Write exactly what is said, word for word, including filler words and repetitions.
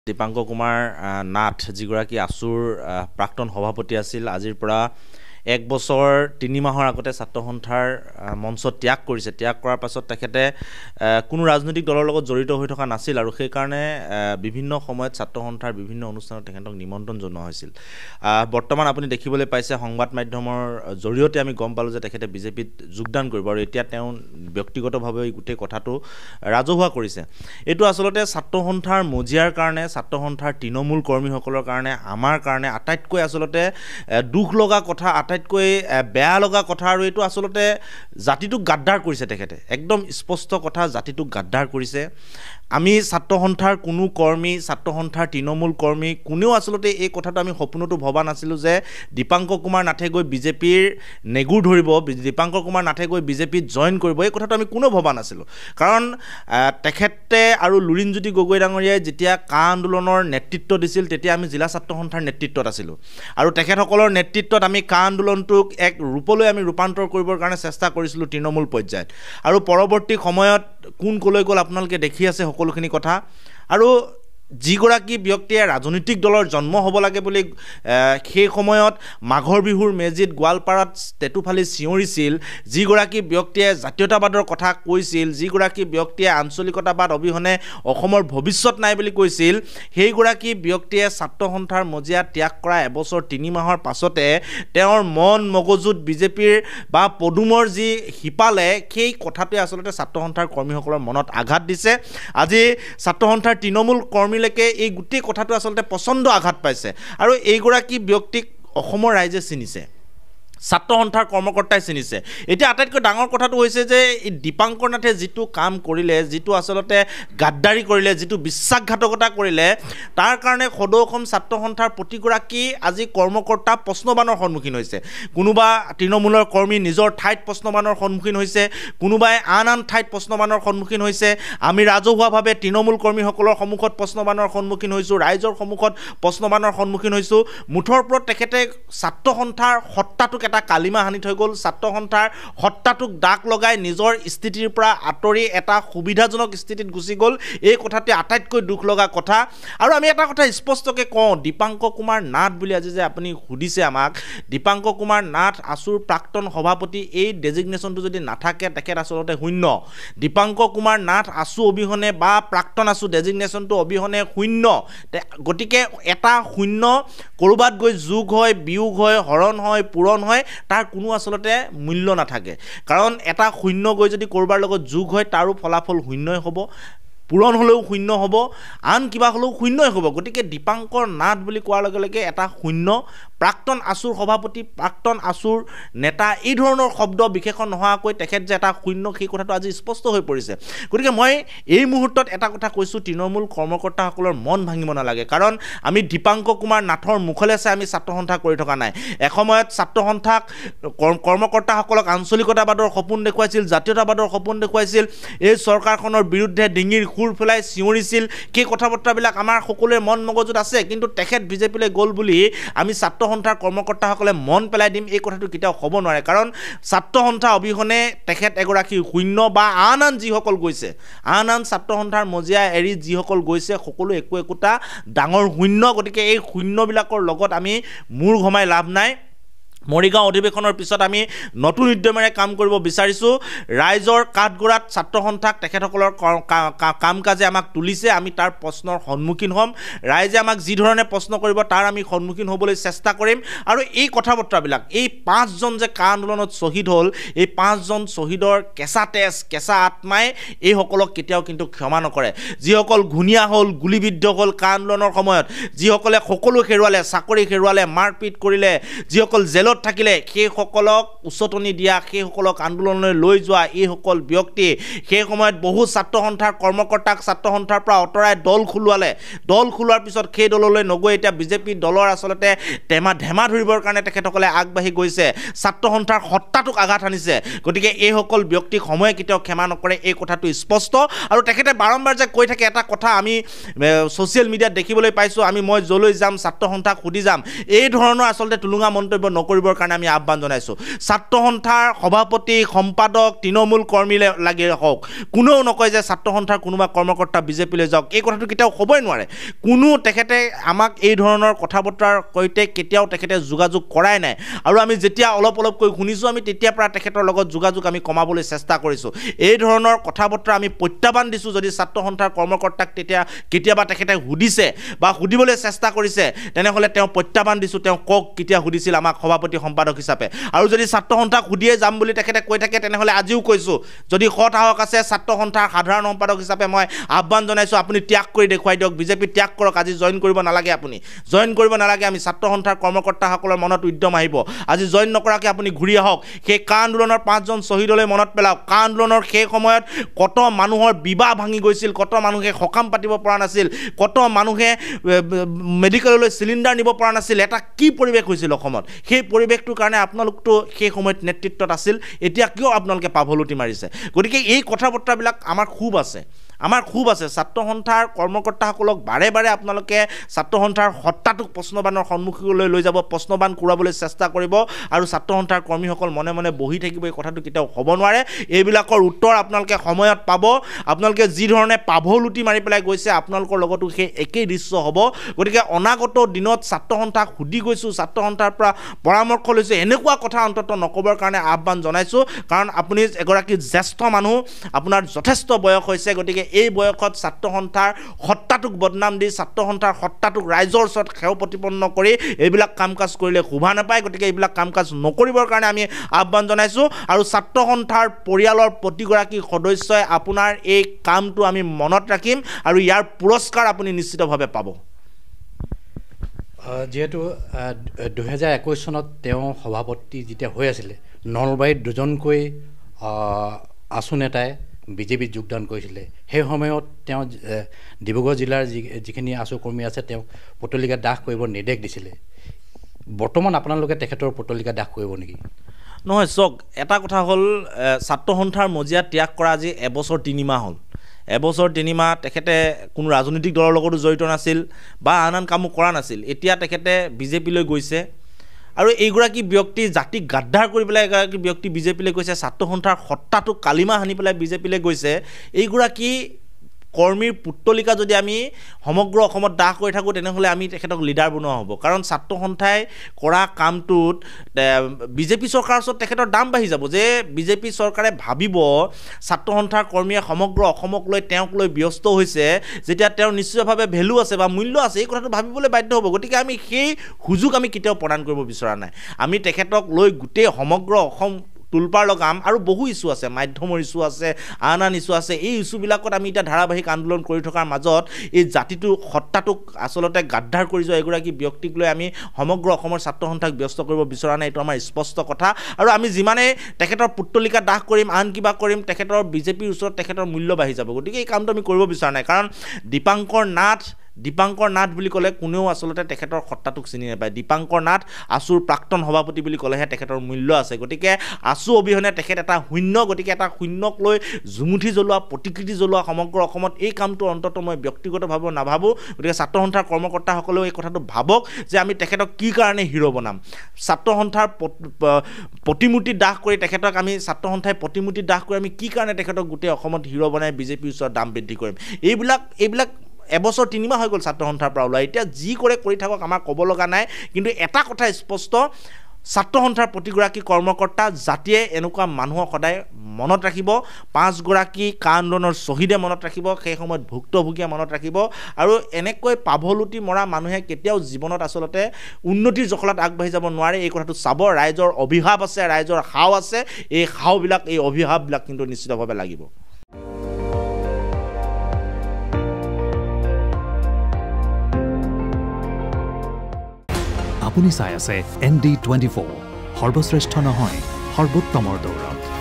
দীপাংকৰ কুমাৰ নাথ যিগৰাকী আসুৰ প্ৰাক্তন সভাপতি আছিল আজিৰ পৰা এক বছৰ তিনি মাহৰ আগতে ছাত্ৰ সন্থাৰ মঞ্চ ত্যাগ কৰিছে ত্যাগ কৰাৰ পাছত তেখেতে কোনো ৰাজনৈতিক দলৰ লগত জড়িত হৈ থকা নাছিল আৰু সেই কাৰণে বিভিন্ন সময়ত ছাত্ৰ সন্থাৰ বিভিন্ন অনুষ্ঠানত তেখেতক নিমন্ত্ৰণ জনোৱা হৈছিল বৰ্তমান আপুনি দেখিবলৈ পাইছে সংবাদ মাধ্যমৰ জৰিয়তে আমি গম পালো যে তেখেতে বিজেপিত যোগদান কৰিব আৰু এতিয়া তেওঁ ব্যক্তিগতভাৱে এই গোটেই কথাটো ৰাজহুৱা কৰিছে এটো আসলতে ছাত্ৰ সন্থাৰ মজিয়াৰ কাৰণে ছাত্ৰ সন্থাৰ তৃণমূল কৰ্মীসকলৰ কাৰণে আমাৰ কাৰণে আটাইতকৈ আসলতে দুখ লগা কথা আটাইতকৈ বেয়া লগা কথা আৰু এটো আসলতে জাতিটোক গাদ্দাৰ কৰিছে তেখেতে একদম স্পষ্ট কথা জাতিটোক গাদ্দাৰ কৰিছে আমি ছাত্ৰ সন্থাৰ কোনো কৰ্মী ছাত্ৰ সন্থাৰ তৃণমূল কৰ্মী কোনেও আসলতে এই কথাটো আমি সপোনতো ভবা নাছিলো যে দীপাংকৰ কুমাৰ নাথে গৈ বিজেপিৰ নেগুৰ ধৰিব দীপাংকৰ কুমাৰ নাথে গৈ বিজেপিত জয়েন কৰিব এই কথাটো আমি কোনো ভবা নাছিলো কাৰণ তেখেতে আৰু লুৰিণজ্যোতি গগৈ ডাঙৰীয়াই যেতিয়া কা আন্দোলনৰ নেতৃত্ব দিছিল তেতিয়া আমি জিলা ছাত্ৰ সন্থাৰ নেতৃত্বত আছিলো আৰু তেখেতসকলৰ নেতৃত্বত আমি কা আন্দোলনটোক এক ৰূপলৈ আমি ৰূপান্তৰ কৰিবৰ কাৰণে চেষ্টা কৰিছিলো তৃণমূল পৰ্যায়ত আৰু পৰৱৰ্তী সময়ত কোন কলৈ গ'ল আপোনালোকে দেখি আছে সকলোখিনি কথা আৰু যিগৰাকী ব্যক্তিয়ে ৰাজনৈতিক দলৰ জন্ম হ'ব লাগে বুলি সেই সময়ত মাঘৰ বিহুৰ মেজিত গোৱালপাৰাত তেতুফালি চিঞৰিছিল যিগৰাকী ব্যক্তিয়ে জাতীয়তাবাদৰ কথা কৈছিল যিগৰাকী ব্যক্তিয়ে আঞ্চলিকতাবাদ অবিহনে অসমৰ ভৱিষ্যত নাই বুলি কৈছিল সেইগৰাকী ব্যক্তিয়ে ছাত্ৰ সন্থাৰ মজিয়া ত্যাগ কৰা এবছৰ তিনি মাহৰ পাছতে তেওঁৰ মন মগজুত বিজেপিৰ বা পদুমৰ যি হিপালে সেই কথাটোৱে আসলতে ছাত্ৰ সন্থাৰ কৰ্মীসকলৰ মনত আঘাত দিছে আজি ছাত্ৰ সন্থাৰ তৃণমূল কৰ্মী লেকে এই গুটি কথাটো আসলতে পছন্দ আঘাত পাইছে আৰু এইগৰাকী ব্যক্তিক অসমৰ ৰাইজে চিনিছে ছাত্ৰ সন্থাৰ কৰ্মকৰ্তাই চিনিছে এতিয়া আটাইতকৈ ডাঙৰ কথাটো হৈছে যে দীপাংকৰ নাথে যিটো কাম কৰিলে যিটো আসলতে গাদ্দাৰী কৰিলে যিটো বিশ্বাসঘাতকতা কৰিলে তাৰ কাৰণে সদৌ অসম ছাত্ৰ সন্থাৰ প্ৰতিগৰাকী আজি কৰ্মকৰ্তা প্ৰশ্নবানৰ সন্মুখীন হৈছে কোনোবা তৃণমূলৰ কৰ্মী নিজৰ ঠাইত প্ৰশ্নবানৰ সন্মুখীন হৈছে কোনোবাই আন আন ঠাইত প্ৰশ্নবানৰ সন্মুখীন হৈছে আমি ৰাজহুৱাভাৱে তৃণমূল কৰ্মীসকলৰ সন্মুখত প্ৰশ্নবানৰ সন্মুখীন হৈছোঁ ৰাইজৰ সন্মুখত প্ৰশ্নবানৰ সন্মুখীন হৈছোঁ মুঠৰ ওপৰত তেখেতে ছাত্ৰ সন্থাৰ সত্তাটোক এটা কালিমা হানি থৈ গ'ল ছাত্ৰ সন্থাৰ সত্তাটোক দাগ লগাই নিজৰ স্থিতিৰ পৰা আঁতৰি এটা সুবিধাজনক স্থিতিত গুচি গ'ল এই কথাটি আটাইতকৈ দুখ লগা কথা আৰু আমি এটা কথা স্পষ্টকৈ কওঁ দীপাংকৰ কুমাৰ নাথ বুলি আজি যে আপুনি সুধিছে আমাক দীপাংকৰ কুমাৰ নাথ আসুৰ প্ৰাক্তন সভাপতি এই ডেজিগনেশ্যনটো যদি নাথাকে তেখেত আসলতে শূন্য দীপাংকৰ কুমাৰ নাথ আসু অবিহনে বা প্ৰাক্তন আসু ডেজিগনেশ্যনটো অবিহনে শূন্য গতিকে এটা শূন্য ক'ৰবাত গৈ যোগ হয় বিয়োগ হয় হৰণ হয় পূৰণ হয় তাৰ কোনো আসলতে মূল্য নাথাকে কাৰণ এটা শূন্য গৈ যদি কৰবাৰ লগত যোগ হয় তাৰো ফলাফল শূন্যই হ'ব পূৰণ হলেও শূন্য হ'ব আন কিবা হলেও শূন্যই হ'ব গতিকে দীপাংকৰ নাথ বুলি কোৱাৰ লগে লগে এটা শূন্য প্ৰাক্তন আসুৰ সভাপতি প্ৰাক্তন আসুৰ নেতা এই ধৰণৰ শব্দ বিশেষণ নোহোৱাকৈ তেখেত যে এটা শূন্য সেই কথাটো আজি স্পষ্ট হৈ পৰিছে গতিকে মই এই মুহূৰ্তত এটা কথা কৈছোঁ তৃণমূল কৰ্মকৰ্তাসকলৰ মন ভাঙিব নালাগে কাৰণ আমি দীপাংকৰ কুমাৰ নাথৰ মুখলৈ চাই আমি ছাত্ৰ সন্থা কৰি থকা নাই এসময়ত ছাত্ৰ সন্থাক কৰ্মকৰ্তাসকলক আঞ্চলিকতাবাদৰ সপোন দেখুৱাইছিল জাতীয়তাবাদৰ সপোন দেখুৱাইছিল এই চৰকাৰখনৰ বিৰুদ্ধে ডিঙিৰ খুৰ ফেলাই চিঞৰিছিল সেই কথা বতৰাবিলাক আমাৰ সকলোৰে মন মগজুত আছে কিন্তু তেখেত বিজেপিলৈ গ'ল বুলি আমি ছাত্ৰ সন্থাৰ কৰ্মকৰ্তাসকলে মন পেলাই দিম এই কথাটো কেতিয়াও হ'ব নোৱাৰে কাৰণ ছাত্ৰ সন্থা অবিহনে তেখেত এগৰাকী শূন্য বা আন আন যিসকল গৈছে আন আন ছাত্ৰ সন্থাৰ মজিয়া এৰি যিসকল গৈছে সকলো একো একোটা ডাঙৰ শূন্য গতিকে এই শূন্যবিলাকৰ লগত আমি মূৰ ঘমাই লাভ নাই মৰিগাঁও অধিৱেশনৰ পিছত আমি নতুন উদ্যমেৰে কাম কৰিব বিচাৰিছোঁ ৰাইজৰ কাঠগড়াত ছাত্ৰ সন্থাক তেখেতসকলৰ কাম কাজে আমাক তুলিছে আমি তাৰ প্ৰশ্নৰ সন্মুখীন হ'ম ৰাইজে আমাক যি ধৰণে প্ৰশ্ন কৰিব তাৰ আমি সন্মুখীন হ'বলৈ চেষ্টা কৰিম আৰু এই কথা বতৰাবিলাক এই পাঁচজন যে কা আন্দোলনত শ্বহীদ হ'ল এই পাঁচজন শ্বহীদৰ কেঁচা তেজ কেঁচা আত্মাই এইসকলক কেতিয়াও কিন্তু ক্ষমা নকৰে যিসকল ঘূণীয়া হ'ল গুলিবিদ্ধ হ'ল কা আন্দোলনৰ সময়ত যিসকলে সকলো হেৰুৱালে চাকৰি হেৰুৱালে মাৰপিট কৰিলে যিসকল জেলত থাকিলে সেই সকলক উচতনি দিয়া সেই সকলক আন্দোলনলৈ লৈ যোৱা এই সকল ব্যক্তি সেই সময়ত বহু ছাত্ৰ সন্থাৰ কৰ্মকৰ্তাক ছাত্ৰ সন্থাৰ পৰা অতৰাই দল খুলুৱালে দল খুলোৱাৰ পিছত সেই দললৈ নগৈ এতিয়া বিজেপি দলৰ আসলতে টেমা ধেমা ধৰিবৰ কাৰণে তেখেতসকলে আগবাঢ়ি গৈছে ছাত্ৰ সন্থাৰ সত্তাটোক আঘাত আনিছে গতিকে এই সকল ব্যক্তিক সময়ে কেতিয়াও ক্ষমা নকৰে এই কথাটো স্পষ্ট আৰু তেখেতে বাৰম্বাৰ যে কৈ থাকে এটা কথা আমি ছ'চিয়েল মিডিয়াত দেখিবলৈ পাইছোঁ আমি মই যলৈ যাম ছাত্ৰ সন্থাক সুধি যাম এই ধৰণৰ আসলতে তুলুঙা মন্তব্য নকৰিব কৰিবৰ কাৰণে আমি আহ্বান জনাইছোঁ ছাত্ৰ সন্থাৰ সভাপতি সম্পাদক তৃণমূল কৰ্মী লাগি হওক কোনেও নকয় যে ছাত্ৰ সন্থাৰ কোনোবা কৰ্মকৰ্তা বিজেপিলৈ যাওক এই কথাটো কেতিয়াও হ'বই নোৱাৰে কোনো তেখেতে আমাক এই ধৰণৰ কথা বতৰাৰ সৈতে কেতিয়াও তেখেতে যোগাযোগ কৰাই নাই আৰু আমি যেতিয়া অলপ অলপকৈ শুনিছোঁ আমি তেতিয়াৰ পৰা তেখেতৰ লগত যোগাযোগ আমি কমাবলৈ চেষ্টা কৰিছোঁ এই ধৰণৰ কথা বতৰা আমি প্ৰত্যাহ্বান দিছোঁ যদি ছাত্ৰ সন্থাৰ কৰ্মকৰ্তাক তেতিয়া কেতিয়াবা তেখেতে সুধিছে বা সুধিবলৈ চেষ্টা কৰিছে তেনেহ'লে তেওঁ প্ৰত্যাহ্বান দিছোঁ তেওঁ কওক কেতিয়া সুধিছিল আমাক সভাপতি সম্পাদক হিচাপে আৰু যদি ছাত্ৰ সন্থাক সুধিয়ে যাম বুলি তেখেতে কৈ থাকে তেনেহ'লে আজিও কৈছোঁ যদি সৎ সাহস আছে ছাত্ৰ সন্থাৰ সাধাৰণ সম্পাদক হিচাপে মই আহ্বান জনাইছোঁ আপুনি ত্যাগ কৰি দেখুৱাই দিয়ক বিজেপি ত্যাগ কৰক আজি জইন কৰিব নালাগে আপুনি জইন কৰিব নালাগে আমি ছাত্ৰ সন্থাৰ কৰ্মকৰ্তাসকলৰ মনত উদ্যম আহিব আজি জইন নকৰাকৈ আপুনি ঘূৰি আহক সেই কা আন্দোলনৰ পাঁচজন শ্বহীদলৈ মনত পেলাওক কা আন্দোলনৰ সেই সময়ত কত মানুহৰ বিবাহ ভাঙি গৈছিল কত মানুহে সকাম পাতিব পৰা নাছিল কত মানুহে মেডিকেললৈ চিলিণ্ডাৰ নিব পৰা নাছিল এটা কি পৰিৱেশ হৈছিল অসমত সেই পৰিৱেশটোৰ কাৰণে আপোনালোকতো সেই সময়ত নেতৃত্বত আছিল এতিয়া কিয় আপোনালোকে পাভলুটি মাৰিছে গতিকে এই কথা বতৰাবিলাক আমাৰ খুব আছে আমাৰ খুব আছে ছাত্ৰ সন্থাৰ কৰ্মকৰ্তাসকলক বাৰে বাৰে আপোনালোকে ছাত্ৰ সন্থাৰ সত্তাটোক প্ৰশ্নবানৰ সন্মুখলৈ লৈ যাব প্ৰশ্নবান কৰাবলৈ চেষ্টা কৰিব আৰু ছাত্ৰ সন্থাৰ কৰ্মীসকল মনে মনে বহি থাকিব এই কথাটো কেতিয়াও হ'ব নোৱাৰে এইবিলাকৰ উত্তৰ আপোনালোকে সময়ত পাব আপোনালোকে যি ধৰণে পাভলুটি মাৰি পেলাই গৈছে আপোনালোকৰ লগতো সেই একেই দৃশ্য হ'ব গতিকে অনাগত দিনত ছাত্ৰ সন্থাক সুধি গৈছোঁ ছাত্ৰ সন্থাৰ পৰা পৰামৰ্শ লৈছোঁ এনেকুৱা কথা অন্ততঃ নকবৰ কাৰণে আহ্বান জনাইছোঁ কাৰণ আপুনি এগৰাকী জ্যেষ্ঠ মানুহ আপোনাৰ যথেষ্ট বয়স হৈছে গতিকে এই বয়সত ছাত্ৰ সন্থাৰ সত্তাটোক বদনাম দি ছাত্ৰ সন্থাৰ সত্তাটোক ৰাইজৰ ওচৰত সেৱ প্ৰতিপন্ন কৰি এইবিলাক কাম কাজ কৰিলে শোভা নাপায় গতিকে এইবিলাক কাম কাজ নকৰিবৰ কাৰণে আমি আহ্বান জনাইছোঁ আৰু ছাত্ৰ সন্থাৰ পৰিয়ালৰ প্ৰতিগৰাকী সদস্যই আপোনাৰ এই কামটো আমি মনত ৰাখিম আৰু ইয়াৰ পুৰস্কাৰ আপুনি নিশ্চিতভাৱে পাব যেহেতু দুহেজাৰ একৈছ চনত তেওঁ সভাপতি যেতিয়া হৈ আছিলে নলবাৰীত দুজনকৈ আছু নেতাই বিজেপিত যোগদান কৰিছিলে সেই সময়ত তেওঁ ডিব্ৰুগড় জিলাৰ যি যিখিনি আছু কৰ্মী আছে তেওঁক পটলিকা দাহ কৰিব নিৰ্দেশ দিছিলে বৰ্তমান আপোনালোকে তেখেতৰ পটলিকা দাহ কৰিব নেকি নহয় চক এটা কথা হ'ল ছাত্ৰ সন্থাৰ মজিয়া ত্যাগ কৰা আজি এবছৰ তিনিমাহ হ'ল এবছৰ তিনিমাহ তেখেতে কোনো ৰাজনৈতিক দলৰ লগতো জড়িত নাছিল বা আন আন কামো কৰা নাছিল এতিয়া তেখেতে বিজেপিলৈ গৈছে আৰু এইগৰাকী ব্যক্তি জাতিক গাদ্দাৰ কৰি পেলাই এগৰাকী ব্যক্তি বিজেপিলৈ গৈছে ছাত্ৰ সন্থাৰ সত্তাটোক কালিমা সানি পেলাই বিজেপিলৈ গৈছে এইগৰাকী কৰ্মীৰ পুত্তলিকা যদি আমি সমগ্ৰ অসমত দাহ কৰি থাকোঁ তেনেহ'লে আমি তেখেতক লিডাৰ বনোৱা হ'ব কাৰণ ছাত্ৰ সন্থাই কৰা কামটোত বিজেপি চৰকাৰৰ ওচৰত তেখেতৰ দাম বাঢ়ি যাব যে বিজেপি চৰকাৰে ভাবিব ছাত্ৰ সন্থাৰ কৰ্মীয়ে সমগ্ৰ অসমক লৈ তেওঁক লৈ ব্যস্ত হৈছে যেতিয়া তেওঁৰ নিশ্চয়ভাৱে ভেলু আছে বা মূল্য আছে এই কথাটো ভাবিবলৈ বাধ্য হ'ব গতিকে আমি সেই সুযোগ আমি কেতিয়াও প্ৰদান কৰিব বিচৰা নাই আমি তেখেতক লৈ গোটেই সমগ্ৰ অসম তুলপাৰ লগাম আৰু বহু ইছ্যু আছে মাধ্যমৰ ইছ্যু আছে আন আন ইছ্যু আছে এই ইছ্যুবিলাকত আমি এতিয়া ধাৰাবাহিক আন্দোলন কৰি থকাৰ মাজত এই জাতিটো সত্তাটোক আচলতে গাদ্দাৰ কৰি যোৱা এগৰাকী ব্যক্তিক লৈ আমি সমগ্ৰ অসমৰ ছাত্ৰ সন্থাক ব্যস্ত কৰিব বিচৰা নাই এইটো আমাৰ স্পষ্ট কথা আৰু আমি যিমানে তেখেতৰ পুত্তলিকা দাহ কৰিম আন কিবা কৰিম তেখেতৰ বিজেপিৰ ওচৰত তেখেতৰ মূল্য বাঢ়ি যাব গতিকে এই কামটো আমি কৰিব বিচৰা নাই কাৰণ দীপাংকৰ নাথ দীপাংকৰ নাথ বুলি ক'লে কোনেও আচলতে তেখেতৰ সত্তাটোক চিনি নাপায় দীপাংকৰ নাথ আছুৰ প্ৰাক্তন সভাপতি বুলি ক'লেহে তেখেতৰ মূল্য আছে গতিকে আছু অবিহনে তেখেত এটা শূন্য গতিকে এটা শূন্যক লৈ জুমুঠি জ্বলোৱা প্ৰতিকৃতি জ্বলোৱা সমগ্ৰ অসমত এই কামটো অন্ততঃ মই ব্যক্তিগতভাৱে নাভাবোঁ গতিকে ছাত্ৰ সন্থাৰ কৰ্মকৰ্তাসকলেও এই কথাটো ভাবক যে আমি তেখেতক কি কাৰণে হিৰ' বনাম ছাত্ৰ সন্থাৰ প্ৰতিমূৰ্তি দাহ কৰি তেখেতক আমি ছাত্ৰ সন্থাই প্ৰতিমূৰ্তি দাহ কৰি আমি কি কাৰণে তেখেতক গোটেই অসমত হিৰ' বনাই বিজেপিৰ ওচৰত দাম বৃদ্ধি কৰিম এইবিলাক এইবিলাক এবছৰ তিনিমাহ হৈ গ'ল ছাত্ৰ সন্থাৰ পৰা ওলাই এতিয়া যি কৰে কৰি থাকক আমাৰ ক'ব লগা নাই কিন্তু এটা কথা স্পষ্ট ছাত্ৰ সন্থাৰ প্ৰতিগৰাকী কৰ্মকৰ্তা জাতিয়ে এনেকুৱা মানুহক সদায় মনত ৰাখিব পাঁচগৰাকী কা আন্দোলনৰ শ্বহীদে মনত ৰাখিব সেই সময়ত ভুক্তভোগীয়ে মনত ৰাখিব আৰু এনেকৈ পাভলুটি মৰা মানুহে কেতিয়াও জীৱনত আচলতে উন্নতিৰ জখলাত আগবাঢ়ি যাব নোৱাৰে এই কথাটো চাব ৰাইজৰ অভিশাপ আছে ৰাইজৰ হাও আছে এই হাওবিলাক এই অভিশাপবিলাক কিন্তু নিশ্চিতভাৱে লাগিব আপুনি চাই আছে এন ডি টুৱেণ্টি ফ'ৰ সৰ্বশ্ৰেষ্ঠ নহয় সৰ্বোত্তমৰ দৌৰত